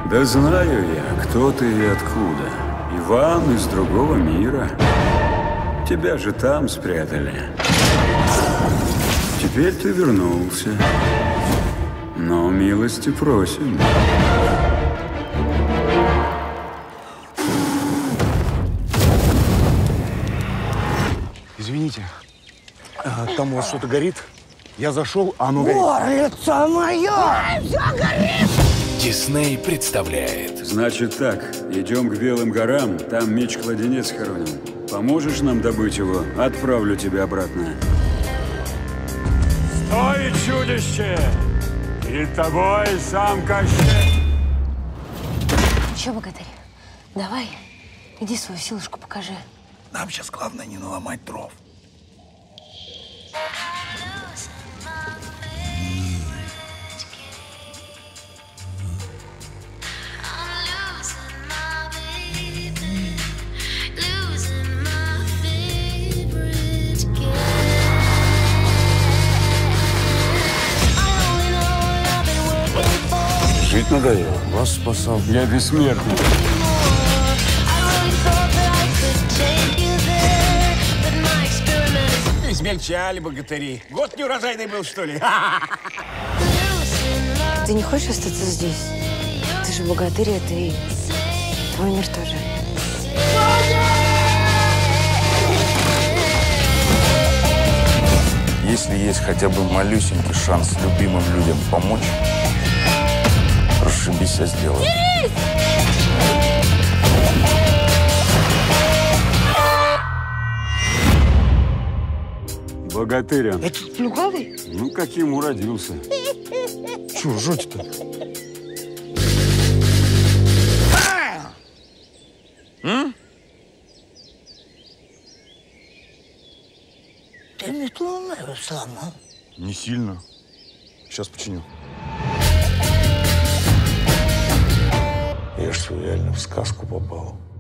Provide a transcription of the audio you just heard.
Да знаю я, кто ты и откуда. Иван из другого мира. Тебя же там спрятали. Теперь ты вернулся. Но милости просим. Извините, там у вас что-то горит? Я зашел, а оно горит. Горлица моя! Все горит! Дисней представляет. Значит так, идем к Белым горам, там меч-кладенец хороним. Поможешь нам добыть его? Отправлю тебя обратно. Стой, чудище! Перед тобой сам Кощей. Че, богатырь, давай, иди свою силушку покажи. Нам сейчас главное не наломать дров. Жить надоело. Вас спасал. Я бессмертный. Измельчали богатыри. Год неурожайный был, что ли? Ты не хочешь остаться здесь? Ты же богатырь, а ты твой мир тоже. Если есть хотя бы малюсенький шанс любимым людям помочь, расшибись, а сделай. Богатыря. Это плюгавый? Ну, каким уродился. Чего ржете-то? Ты метлу сломал. Не сильно. Сейчас починю. Я ж реально в сказку попал.